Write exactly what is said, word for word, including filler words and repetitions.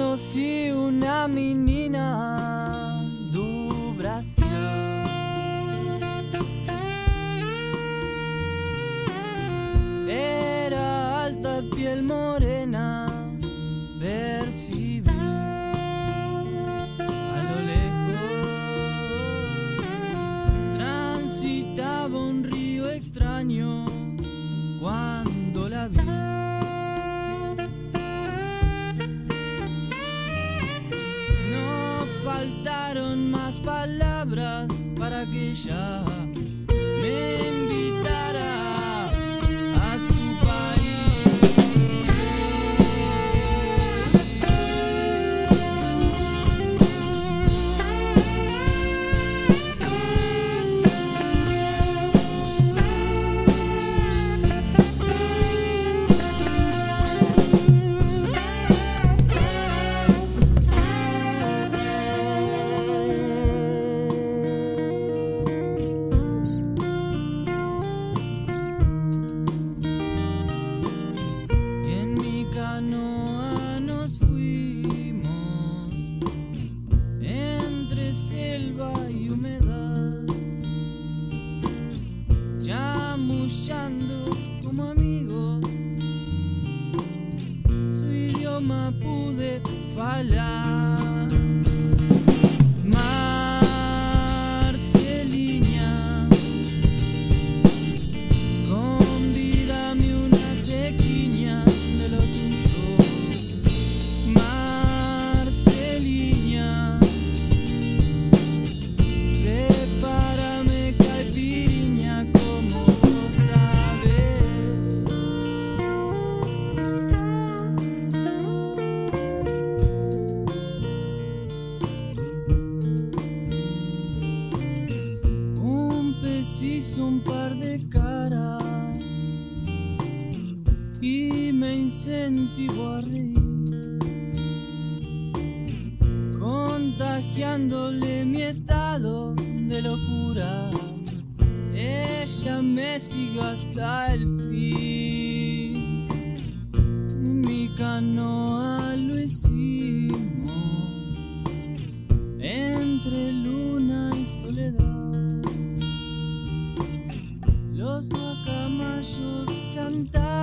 Conocí una menina do Brasil. Era alta, piel morena, percibí a lo lejos. Transitaba un río extraño cuando la vi. Faltaron más palabras para que ella me invitara a su canoa nos fuimos entre selva y humedad, chamullando como amigos. Su idioma pude falar. Hizo un par de caras y me incentivó a reír, contagiándole mi estado de locura. Ella me siguió hasta el fin. En mi canoa lo hicimos entre luna y soledad. Los guacamayos cantan.